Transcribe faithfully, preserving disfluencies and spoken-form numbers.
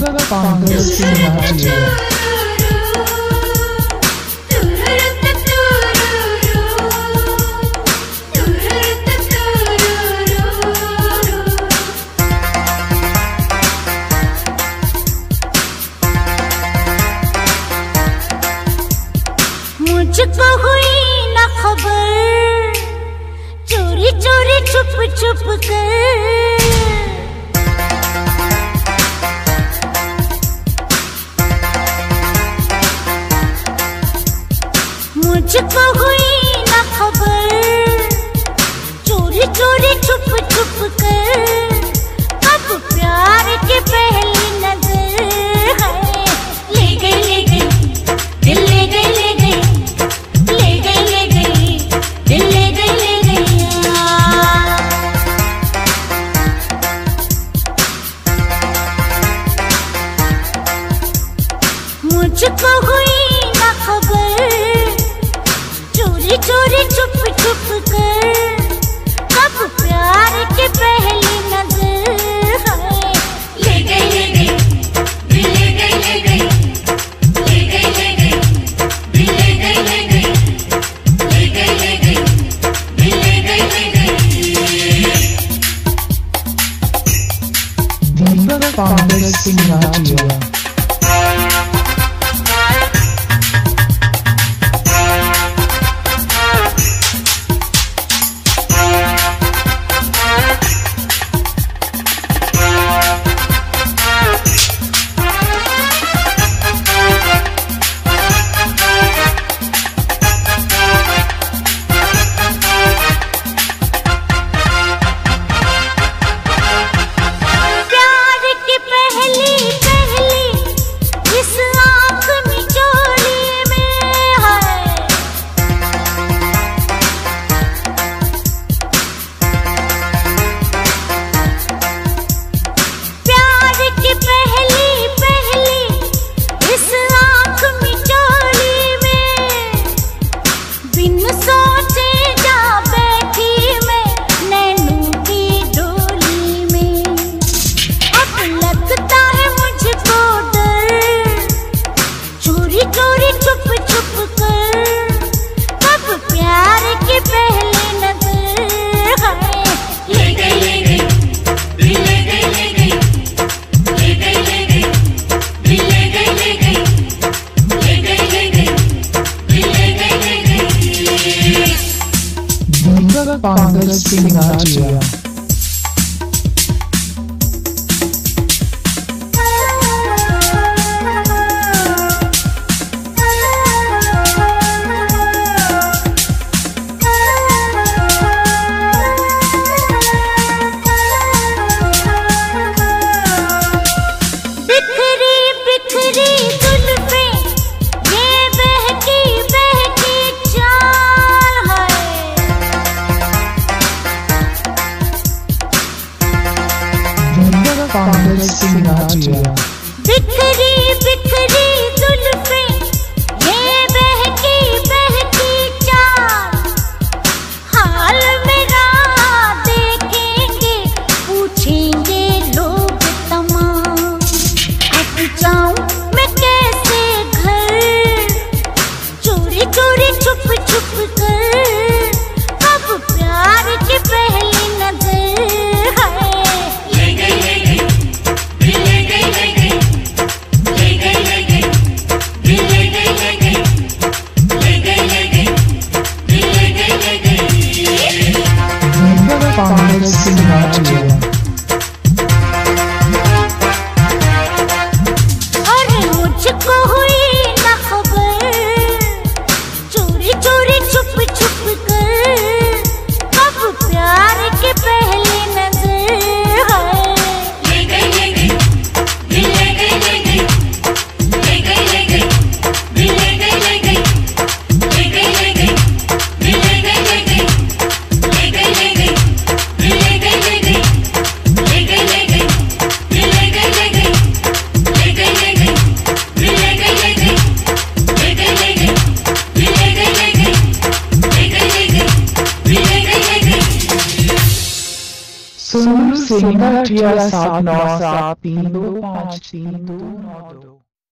मुझको हुई न खबर चोरी चोरी छुप छुप कर, मुझको हुई न खबर चोरी चोरी छुप छुप कर, कब प्यार की पहली नजर है ले गई ले गई दिल ले गई ले गई ले गई ले गई दिल ले गई ले गई। मुझको हुई न खबर चोरी चोरी छुप छुप कर, कब प्यार की पहली नजर है ले गई ले गई दिल ले गई ले गई ले गई ले गई दिल ले गई ले गई ले गई ले गई दिल ले गई ले गई। दीपक पांडे सिंह पांडे सिंह पांडे सिंह बिखरी बिखरी जुल्फें ये बहकी बहकी चाल, हाल मेरा देखेंगे पूछेंगे लोग तमाम, अब जाऊं मैं कैसे घर चोरी चोरी छुप छुप कर, कब प्यार की पहली नजर है ले गई ले गई दिल ले गई ले गई ले गई ले गई दिल सिंगाटिया सात नौ सात तीन दो पाँच तीन दो नौ दो।